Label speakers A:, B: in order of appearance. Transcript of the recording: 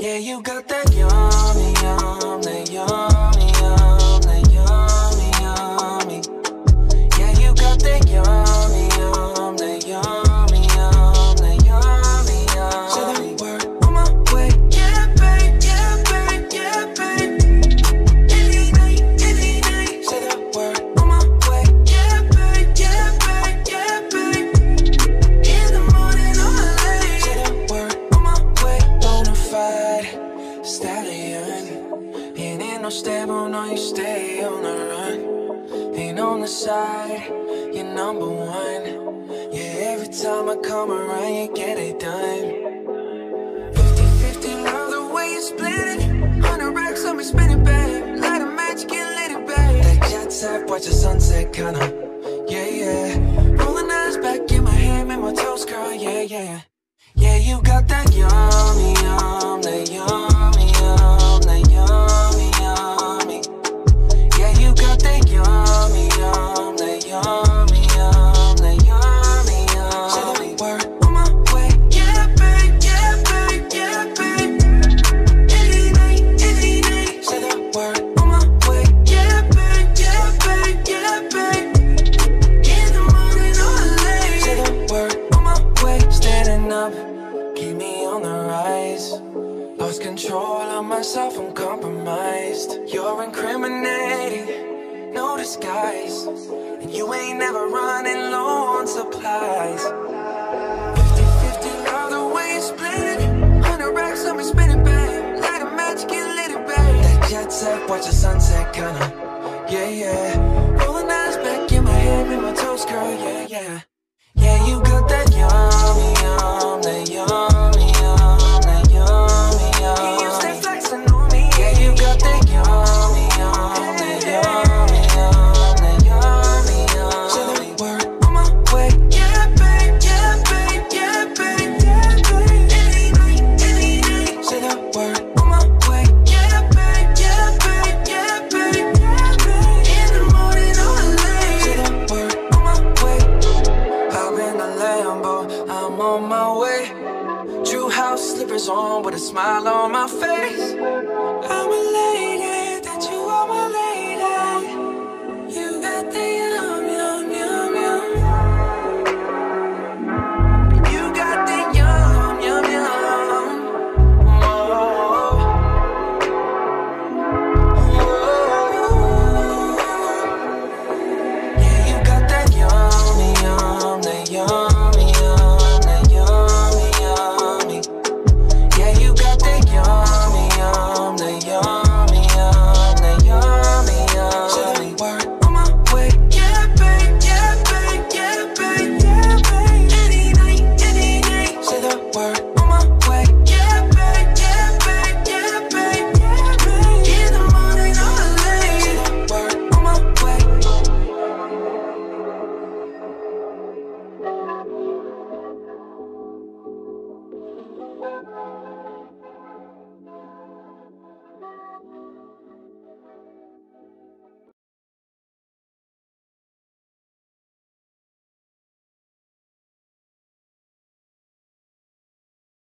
A: Yeah, you got that yummy, yum, that yummy, yum, that yummy, yummy. Yeah, you got that yummy, yum, that yummy, yum, that yummy, yum. Say that word on my way. Yeah, babe, yeah, babe, yeah, babe. Any night, any night. Say that word on my way. Yeah, babe, yeah, babe, yeah, babe. In the morning or late. Say that word on my way. Bonafide stallion. Ain't no stable, no, you stay on the run. Ain't on the side, you're number one. Yeah, every time I come around, you get it done. 50-50, love the way you split it. 100 racks on me, spin it, babe. Light a match, get lit, it, babe. That jet set, watch the sunset, kinda. Yeah, yeah. Rolling eyes back in my head, make my toes curl, yeah, yeah. Yeah, you got that yummy, yum, that yummy, yum, that yummy, yummy. Yeah, you got that yummy, yum, that yummy, yum, that yummy, yum. Say the word on my way. Yeah, babe, yeah, babe, yeah, babe. Any night, any night. Say the word on my way. Yeah, babe, yeah, babe, yeah, babe. In the morning or late. Say the word on my way. Standing up, keep me on the rise. Lost control of myself, I'm compromised. You're incriminating, no disguise. And you ain't never running low on supplies. 50-50, love the way you split it. 100 racks on me, spin it, babe. Light a match, get lit, it, babe. That jet set, watch the sunset, kinda. Yeah, yeah. Rolling eyes back in my head, make my toes curl, yeah, yeah. Yeah, you got that yummy, yum, that yummy, yum, that yummy, yum. You stay flexing on me. Yeah, you got that yummy, yum, that yummy, yum, that yummy, yum. Say the word on my way. Yeah, babe, yeah, babe, yeah, babe, yeah, babe. Any night, any night. Say the word on my way. Yeah, babe, yeah, babe, yeah, babe, yeah, babe. In the morning or late. Say the word on my way. Hop in the Lambo, I'm on my way. True house slippers on with a smile on my face. I'm alive.